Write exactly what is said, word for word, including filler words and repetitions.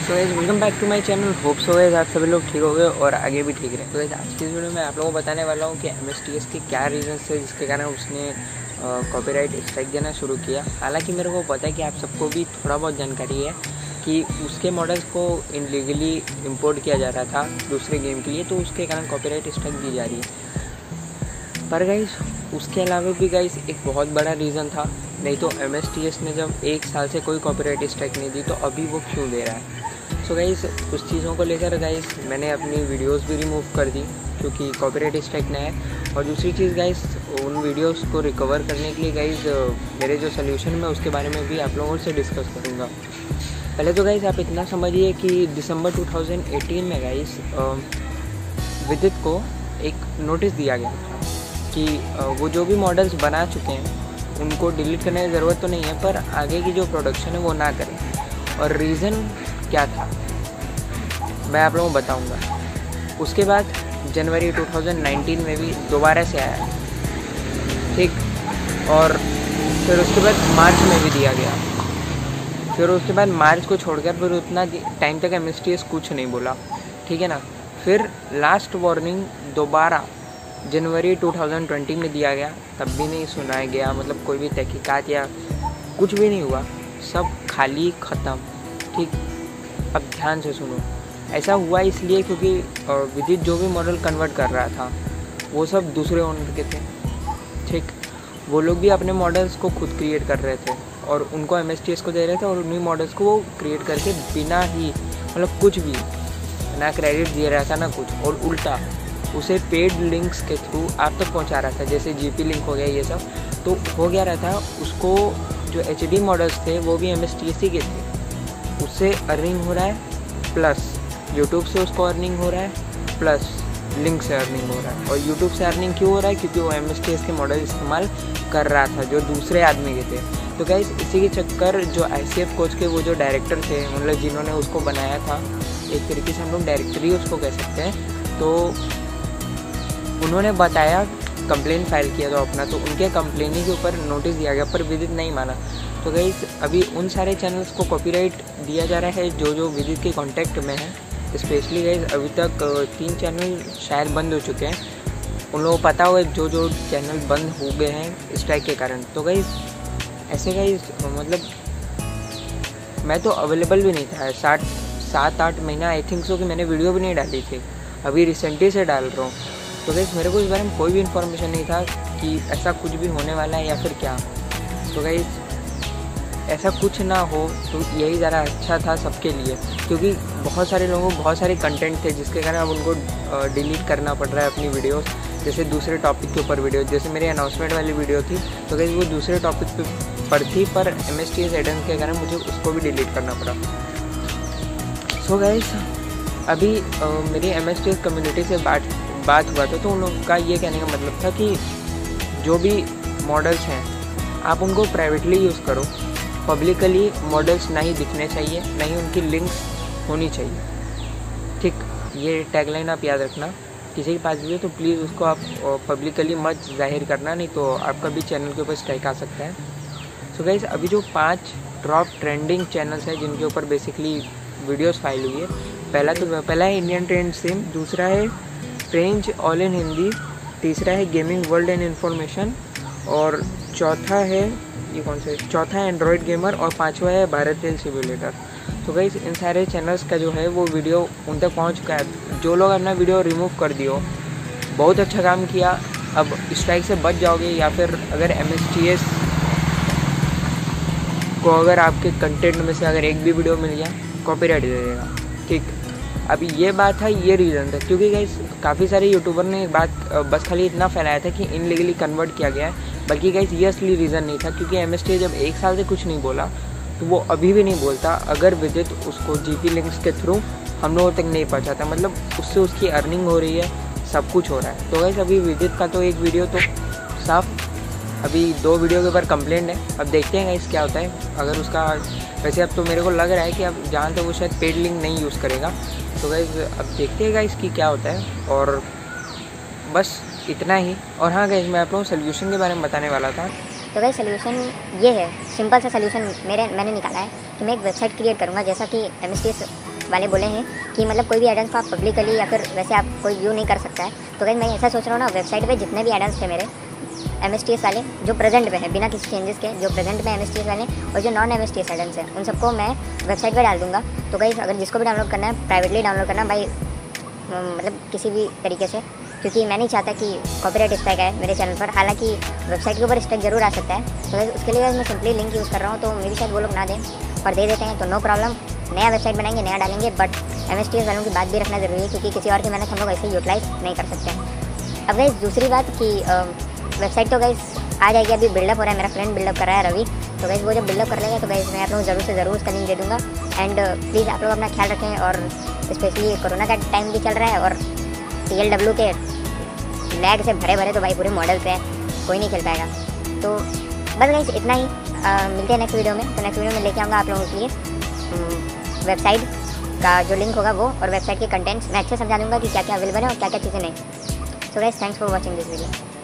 So guys welcome back to my channel. Hope so guys आप सभी लोग ठीक हो गए और आगे भी ठीक रहे। तो गाइस आज की इस वीडियो में आप लोगों को बताने वाला हूँ कि एम एस टी एस के क्या रीजंस थे जिसके कारण उसने कॉपीराइट स्ट्राइक देना शुरू किया। हालांकि मेरे को पता है कि आप सबको भी थोड़ा बहुत जानकारी है कि उसके मॉडल्स को इनलीगली इंपोर्ट किया जा रहा था दूसरे गेम के लिए, तो उसके कारण कॉपीराइट स्ट्राइक दी जा रही है। पर गाइस उसके अलावा भी गाइस एक बहुत बड़ा रीज़न था, नहीं तो एम एस टी एस ने जब एक साल से कोई कॉपीराइट स्ट्राइक नहीं दी तो अभी वो क्यों दे रहा है। सो so गाइस उस चीज़ों को लेकर गाइस मैंने अपनी वीडियोस भी रिमूव कर दी क्योंकि कॉपीराइट स्ट्राइक नहीं है। और दूसरी चीज़ गाइस उन वीडियोस को रिकवर करने के लिए गाइस मेरे जो सोल्यूशन में उसके बारे में भी आप लोगों से डिस्कस करूँगा। पहले तो गाइस आप इतना समझिए कि दिसंबर टू थाउजेंड एटीन में गाइस विदित को एक नोटिस दिया गया था कि वो जो भी मॉडल्स बना चुके हैं उनको डिलीट करने की ज़रूरत तो नहीं है, पर आगे की जो प्रोडक्शन है वो ना करें। और रीज़न क्या था मैं आप लोगों को बताऊंगा। उसके बाद जनवरी टू थाउजेंड नाइनटीन में भी दोबारा से आया, ठीक, और फिर उसके बाद मार्च में भी दिया गया। फिर उसके बाद मार्च को छोड़कर फिर उतना टाइम तक एम एस टी एस कुछ नहीं बोला, ठीक है ना। फिर लास्ट वार्निंग दोबारा जनवरी टू थाउजेंड ट्वेंटी में दिया गया, तब भी नहीं सुनाया गया, मतलब कोई भी तहकीकात या कुछ भी नहीं हुआ, सब खाली ख़त्म, ठीक। अब ध्यान से सुनो, ऐसा हुआ इसलिए क्योंकि विदित जो भी मॉडल कन्वर्ट कर रहा था वो सब दूसरे ओनर के थे, ठीक। वो लोग भी अपने मॉडल्स को खुद क्रिएट कर रहे थे और उनको एम एस टी एस को दे रहे थे और उन्हीं मॉडल्स को वो क्रिएट करके बिना ही मतलब कुछ भी ना क्रेडिट दे रहा था ना कुछ, और उल्टा उसे पेड लिंक्स के थ्रू आप तक पहुंचा रहा था, जैसे जी पी लिंक हो गया ये सब। तो हो गया रहा था उसको जो एच डी मॉडल्स थे वो भी एम एस टी एस ही के थे, उससे अर्निंग हो रहा है, प्लस यूट्यूब से उसको अर्निंग हो रहा है, प्लस लिंक से अर्निंग हो रहा है। और यूट्यूब से अर्निंग क्यों हो रहा है? क्योंकि वो एम एस टी एस के मॉडल इस्तेमाल कर रहा था जो दूसरे आदमी के थे। तो गाइस इसी के चक्कर जो आई सी एफ कोच के वो जो डायरेक्टर थे, मतलब जिन्होंने उसको बनाया था, एक तरीके से हम लोग डायरेक्टर ही उसको कह सकते हैं, तो उन्होंने बताया, कंप्लेन फाइल किया था अपना, तो उनके कंप्लेनिंग के ऊपर नोटिस दिया गया, पर विदित नहीं माना। तो गाइस अभी उन सारे चैनल्स को कॉपीराइट दिया जा रहा है जो जो विदित के कांटेक्ट में है। स्पेशली गाइस अभी तक तीन चैनल शायद बंद हो चुके हैं, उन लोगों को पता होगा जो जो चैनल बंद हो गए हैं स्ट्राइक के कारण। तो गाइस ऐसे गाइस मतलब मैं तो अवेलेबल भी नहीं था, सात सात आठ महीना आई थिंक सो कि मैंने वीडियो भी नहीं डाली थी, अभी रिसेंटली से डाल रहा हूँ। तो गाइस मेरे को इस बारे में कोई भी इन्फॉर्मेशन नहीं था कि ऐसा कुछ भी होने वाला है या फिर क्या। तो गाइस ऐसा कुछ ना हो तो यही ज़रा अच्छा था सबके लिए, क्योंकि बहुत सारे लोगों को बहुत सारे कंटेंट थे जिसके कारण अब उनको डिलीट करना पड़ रहा है अपनी वीडियोस। जैसे दूसरे टॉपिक के ऊपर वीडियो, जैसे मेरी अनाउंसमेंट वाली वीडियो थी, तो गाइस वो दूसरे टॉपिक पे पर थी, पर M S T S addons के कारण मुझे उसको भी डिलीट करना पड़ा। सो so गाइस अभी आ, मेरी M S T S community से बात बात हुआ था, तो उन लोगों का ये कहने का मतलब था कि जो भी मॉडल्स हैं आप उनको प्राइवेटली यूज़ करो, पब्लिकली मॉडल्स नहीं दिखने चाहिए, नहीं उनकी लिंक्स होनी चाहिए, ठीक। ये टैगलाइन आप याद रखना, किसी के पास भी है तो प्लीज़ उसको आप पब्लिकली मत जाहिर करना, नहीं तो आपका भी चैनल के ऊपर स्ट्राइक आ सकता है। सो गाइस अभी जो पांच टॉप ट्रेंडिंग चैनल्स हैं जिनके ऊपर बेसिकली वीडियोस फाइल हुई है, पहला तो पहला है इंडियन ट्रेंड सिम, दूसरा है फ्रेंच ऑल इन हिंदी, तीसरा है गेमिंग वर्ल्ड एंड इन्फॉर्मेशन, और चौथा है ये कौन सा है चौथा है एंड्रॉयड गेमर, और पांचवा है भारत रेल सिम्युलेटर। तो गाइस इन सारे चैनल्स का जो है वो वीडियो उन तक पहुंच गया है। जो लोग अपना वीडियो रिमूव कर दियो, बहुत अच्छा काम किया, अब स्ट्राइक से बच जाओगे। या फिर अगर एम एस टी एस को अगर आपके कंटेंट में से अगर एक भी वीडियो मिल गया कॉपीराइट दे देगा, ठीक। अभी ये बात है, ये रीज़न था, क्योंकि गाइस काफ़ी सारे यूट्यूबर ने बात बस खाली इतना फैलाया था कि इनलीगली कन्वर्ट किया गया है, बल्कि गाइस ये असली रीज़न नहीं था। क्योंकि एम एस टी एस जब एक साल से कुछ नहीं बोला तो वो अभी भी नहीं बोलता अगर विदित उसको जी पी लिंक्स के थ्रू हम लोगों तक नहीं पहुँचाता, मतलब उससे उसकी अर्निंग हो रही है, सब कुछ हो रहा है। तो गाइस अभी विदित का तो एक वीडियो तो साफ, अभी दो वीडियो के ऊपर कंप्लेंट है, अब देखते हैं गाइस क्या होता है। अगर उसका वैसे अब तो मेरे को लग रहा है कि अब जहाँ तक वो शायद पेड लिंक नहीं यूज़ करेगा, तो गाइस अब देखते हैं गाइस कि क्या होता है। और बस इतना ही। और हाँ गाइस मैं आप लोगों को सोल्यूशन के बारे में बताने वाला था। तो गाइस सोल्यूशन ये है, सिंपल सा सोल्यूशन मेरे मैंने निकाला है कि मैं एक वेबसाइट क्रिएट करूँगा, जैसा कि एम एस टी एस वाले बोले हैं कि मतलब कोई भी एडेंस को आप पब्लिकली या फिर वैसे आप कोई व्यू नहीं कर सकता है। तो गाइस मैं ऐसा सोच रहा हूँ ना, वेबसाइट पे जितने भी एडेंस थे मेरे एम एस टी एस वाले जो प्रेजेंट पे है बिना किसी चेंजेस के, जो प्रेजेंट में एम एस टी एस वाले और जो non M S T S addons है, उन सबको मैं वेबसाइट पे डाल दूँगा। तो गाइस अगर जिसको भी डाउनलोड करना है प्राइवेटली डाउनलोड करना भाई, मतलब किसी भी तरीके से, क्योंकि मैं नहीं चाहता कि कॉपीराइट स्ट्राइक आए मेरे चैनल पर। हालांकि वेबसाइट के ऊपर स्ट्राइक जरूर आ सकता है, तो उसके लिए मैं सिंपली लिंक यूज़ कर रहा हूँ। तो मे भी शायद वो लोग ना दें और दे देते हैं तो नो प्रॉब्लम, नया वेबसाइट बनाएंगे, नया डालेंगे। But M S T S वालों की बात भी रखना ज़रूरी है, क्योंकि किसी और की मेहनत हम लोग ऐसे यूटिलाइज नहीं कर सकते। अब गाइस दूसरी बात कि वेबसाइट तो गाइस आ जाएगी, अभी बिल्डअप हो रहा है, मेरा फ्रेंड बिल्डअप कर रहा है रवि। तो गाइस वो जब बिल्डअप कर लेगा तो गाइस मैं आप लोगों को ज़रूर से ज़रूर उसका लिंक दे दूँगा। एंड प्लीज़ आप लोग अपना ख्याल रखें, और स्पेशली कोरोना का टाइम भी चल रहा है और टी एल डब्ल्यू के लैग से भरे भरे तो भाई पूरे मॉडल्स हैं, कोई नहीं खेल पाएगा। तो बस गाइस इतना ही, आ, मिलते हैं नेक्स्ट वीडियो में। तो नेक्स्ट वीडियो में लेके आऊँगा आप लोगों के लिए वेबसाइट का जो लिंक होगा वो, और वेबसाइट के कंटेंट्स मैं अच्छे समझा दूँगा कि क्या क्या अवेलेबल है और क्या क्या चीज़ें नहीं। So guys thanks for watching this video.